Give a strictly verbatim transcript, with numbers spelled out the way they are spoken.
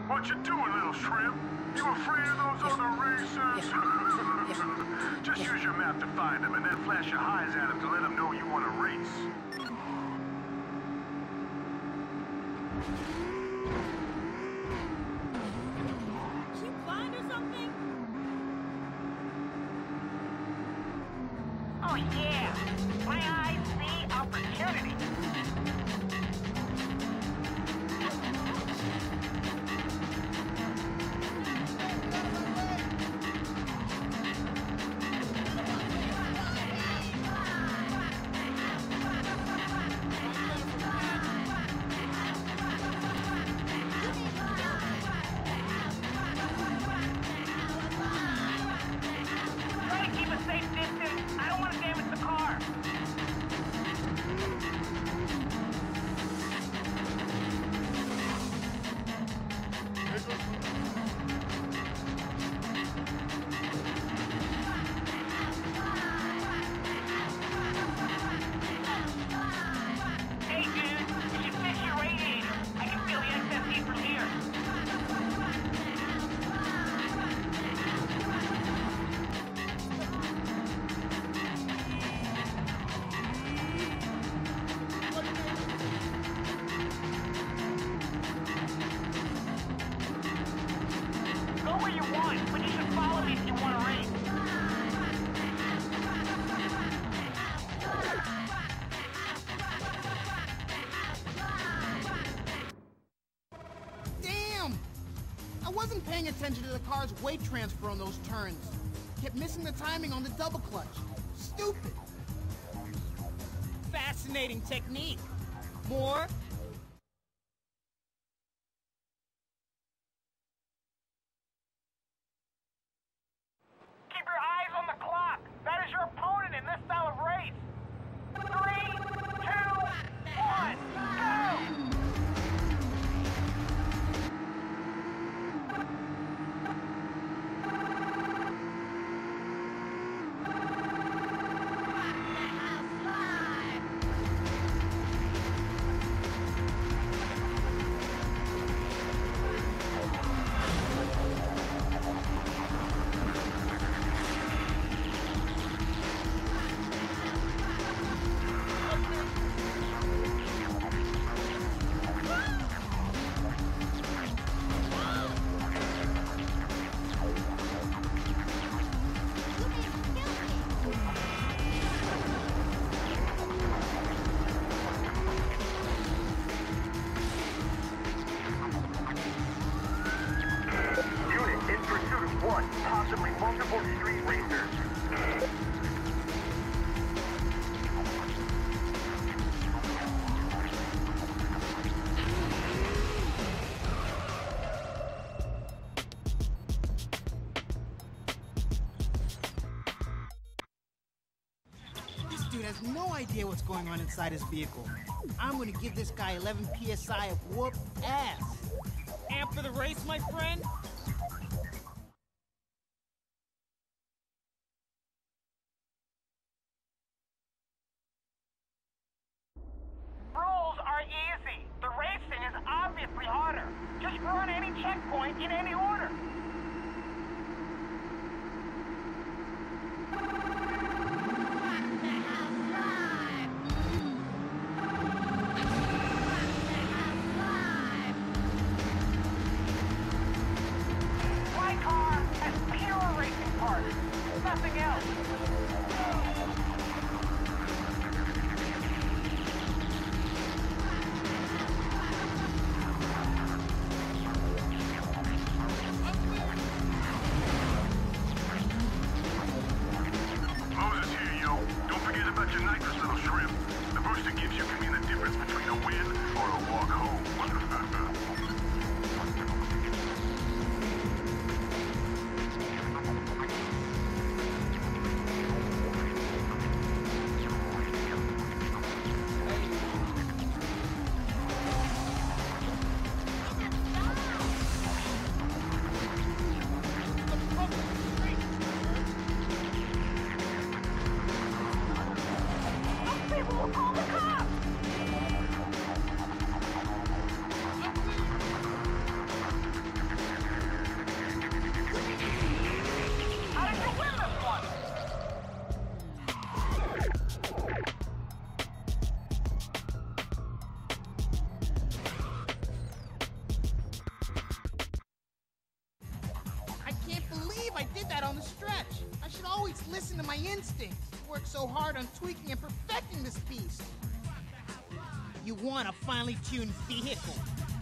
What you doing, little shrimp? You afraid of those Yeah. other racers? Yeah. Just Yeah. use your map to find them and then flash your highs at them to let them know you want to race. Is she blind or something? Oh yeah, my eyes see opportunity. Try to keep a safe distance. I don't want to damage the car. Hey dude, you should fix your radiator. I can feel the excess heat from here. Go where you want, but you should follow me if you want to race. Damn! I wasn't paying attention to the car's weight transfer on those turns. Kept missing the timing on the double clutch. Stupid! Fascinating technique. More? Keep your eyes on the clock. That is your opponent in this style of race. Three, two, one, go! Unit in pursuit of one, possibly multiple street racers. This dude has no idea what's going on inside his vehicle. I'm gonna give this guy eleven P S I of whoop ass. Amp for the race, my friend? Rules are easy. The racing is obviously harder. Just run any checkpoint in any order. My car has pure racing parts. Nothing else. Moses here, yo. Don't forget about your nitrous, little shrimp. The booster gives you can mean the difference between a win or a walk home. that on the stretch. I should always listen to my instincts. Work so hard on tweaking and perfecting this beast. You want a finely tuned vehicle.